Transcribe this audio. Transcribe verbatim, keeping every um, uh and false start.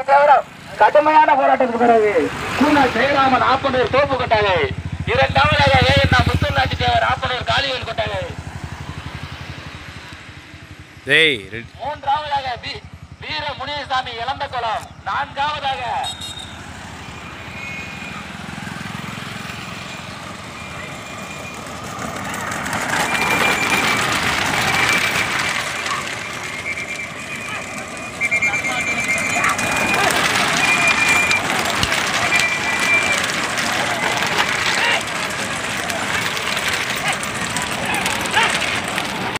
கடுமையான போராட்டத்துக்கு பிறகு கூனா ஜெயராமன் ஆப்பனூர் தோப்பு கொட்டாங்க. இரண்டாவதாக ஏஎன் முத்துநாட்டி தேவர் ஆப்பனூர் காளிவேல் கொட்டாங்க. மூன்றாவதாக வீர முனியசாமி இளந்த குளம். நான்காவதாக